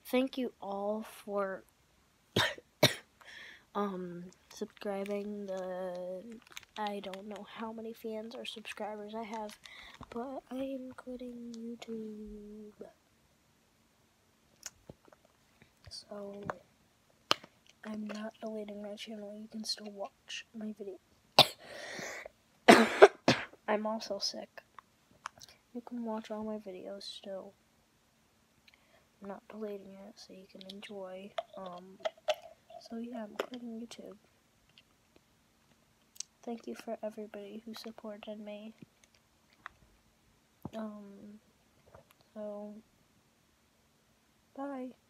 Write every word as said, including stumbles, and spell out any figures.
thank you all for um subscribing. The I don't know how many fans or subscribers I have, but I am quitting YouTube. So I'm not deleting my channel. You can still watch my videos. I'm also sick. You can watch all my videos still. I'm not deleting it, so you can enjoy. Um, so yeah, I'm quitting YouTube. Thank you for everybody who supported me. Um, so, bye.